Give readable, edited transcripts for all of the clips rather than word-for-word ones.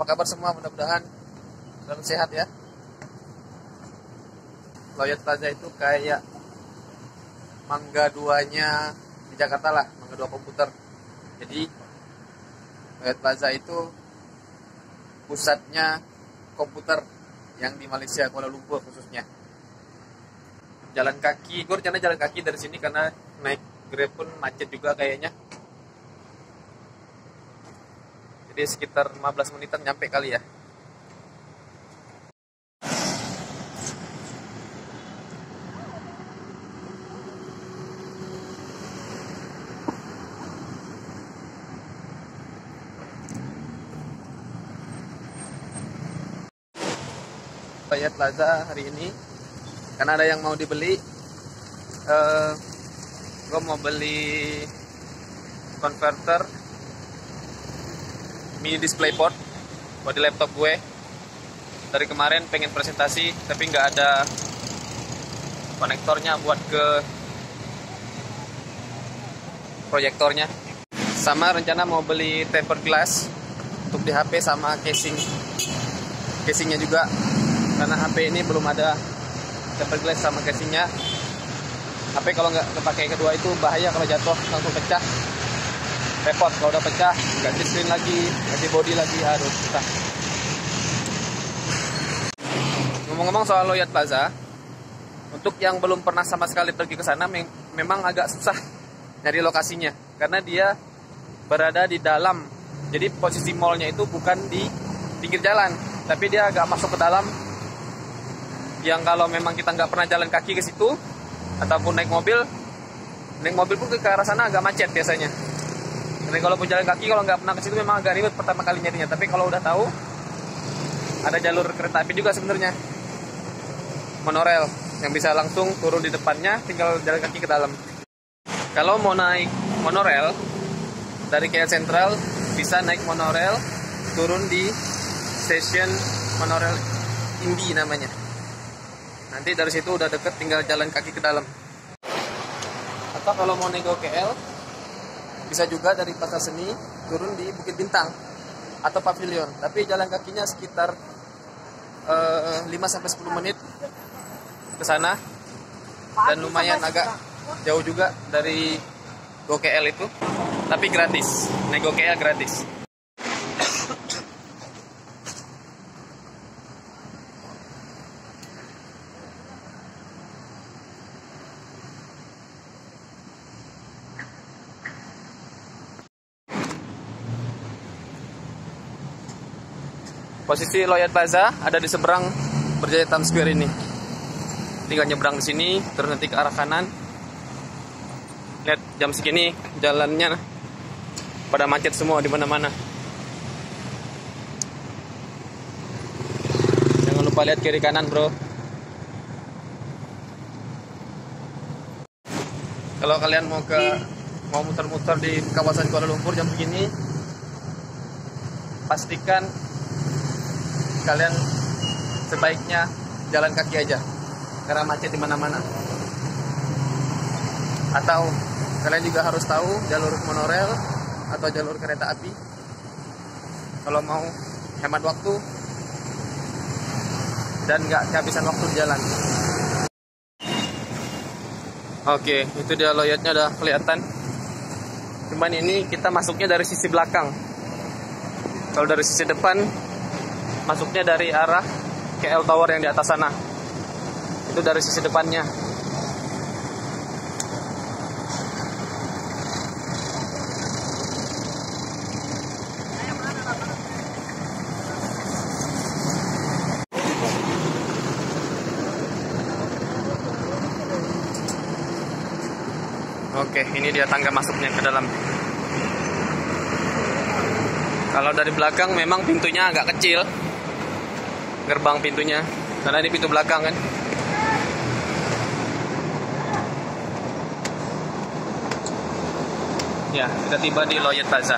kabar semua? Mudah-mudahan selalu sehat ya. Loyot Plaza itu kayak Mangga 2-nya di Jakarta lah, Mangga 2 komputer. Jadi Loyot Plaza itu pusatnya komputer yang di Malaysia, Kuala Lumpur khususnya. Jalan kaki, gue rencana jalan kaki dari sini karena naik Grab pun macet juga kayaknya. Jadi sekitar 15 menitan nyampe kali ya. Loyot Plaza hari ini karena ada yang mau dibeli. Gue mau beli converter mini DisplayPort buat di laptop gue. Dari kemarin pengen presentasi tapi nggak ada konektornya buat ke proyektornya. Sama rencana mau beli tempered glass untuk di HP sama casingnya juga, karena HP ini belum ada tempered glass sama casingnya. HP kalau nggak pakai kedua itu bahaya, kalau jatuh langsung pecah, repot. Kalau udah pecah ganti screen lagi, ganti body lagi, aduh susah. Ngomong-ngomong soal Loyot Plaza, untuk yang belum pernah sama sekali pergi ke sana memang agak susah nyari lokasinya karena dia berada di dalam. Jadi posisi mallnya itu bukan di pinggir jalan, tapi dia agak masuk ke dalam. Yang kalau memang kita nggak pernah jalan kaki ke situ ataupun naik mobil pun ke arah sana agak macet biasanya. Jadi kalau pun jalan kaki, kalau nggak pernah ke situ memang agak ribet pertama kali nyarinya. Tapi kalau udah tahu, ada jalur kereta api juga sebenarnya, monorail yang bisa langsung turun di depannya, tinggal jalan kaki ke dalam. Kalau mau naik monorail dari KL Sentral, bisa naik monorail turun di stasiun monorail Indi namanya. Nanti dari situ udah deket, tinggal jalan kaki ke dalam. Atau kalau mau naik KL, bisa juga dari Pasar Seni turun di Bukit Bintang atau Pavilion. Tapi jalan kakinya sekitar 5-10 menit ke sana. Dan lumayan agak jauh juga dari GoKL itu. Tapi gratis, naik GoKL gratis. Posisi Loyot Plaza ada di seberang Berjaya Times Square ini. Tinggal nyebrang di sini, terus nanti ke arah kanan. Lihat jam segini jalannya pada macet semua di mana-mana. Jangan lupa lihat kiri kanan, bro. Kalau kalian mau muter-muter di kawasan Kuala Lumpur jam begini, pastikan kalian sebaiknya jalan kaki aja karena macet di mana-mana. Atau kalian juga harus tahu jalur monorail atau jalur kereta api kalau mau hemat waktu dan nggak kehabisan waktu di jalan. Oke, itu dia Loyotnya udah kelihatan. Cuman ini kita masuknya dari sisi belakang. Kalau dari sisi depan, masuknya dari arah KL Tower yang di atas sana. Itu dari sisi depannya. Oke, ini dia tangga masuknya ke dalam. Kalau dari belakang memang pintunya agak kecil, gerbang pintunya, karena ini pintu belakang kan. Ya, kita tiba di Loyot Plaza.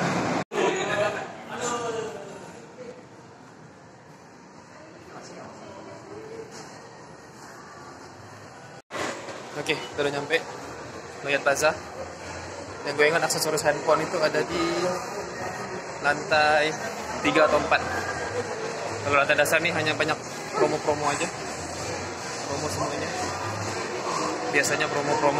Oke, kita udah nyampe Loyot Plaza. Yang gue ingat aksesoris handphone itu ada di lantai 3 atau 4. Kalau rata dasar nih hanya banyak promo-promo aja, promo semuanya, biasanya promo-promo.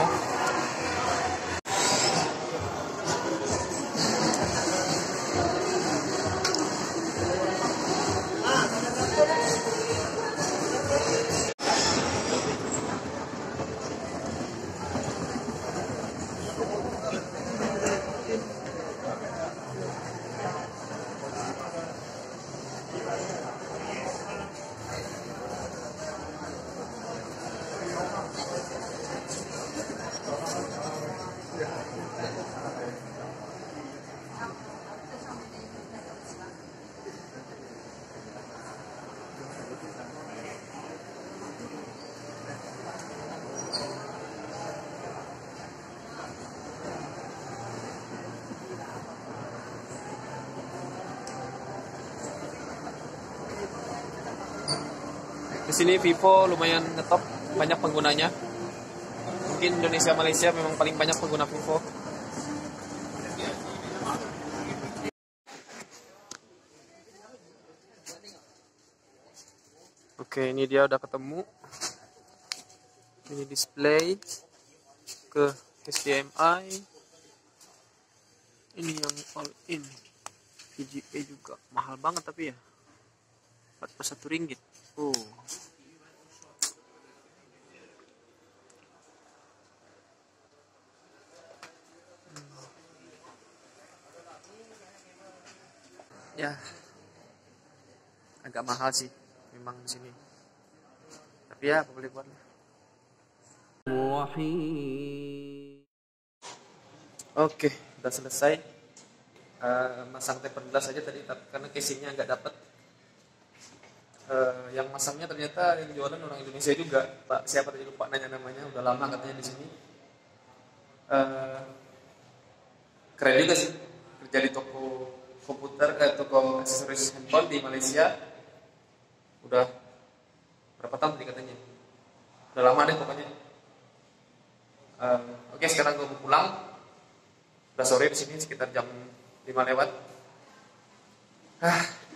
Di sini Vivo lumayan ngetop, banyak penggunanya. Mungkin Indonesia Malaysia memang paling banyak pengguna Vivo. Oke, ini dia udah ketemu. Ini display ke HDMI. Ini yang all in. VGA juga mahal banget tapi ya. 41 ringgit. Oh. Ya, agak mahal sih memang di sini. Tapi ya apa boleh buat. Oke, udah selesai. Masang tempered glass aja tadi, karena casingnya nggak dapet. Yang masangnya ternyata yang jualan orang Indonesia juga. Pak siapa tadi lupa nanya namanya, udah lama katanya di sini. Keren juga sih, kerja di toko komputer, toko aksesoris handphone di Malaysia. Udah berapa tahun tadi katanya? Udah lama deh pokoknya. Oke, sekarang gue mau pulang. Udah sore di sini, sekitar jam 5 lewat.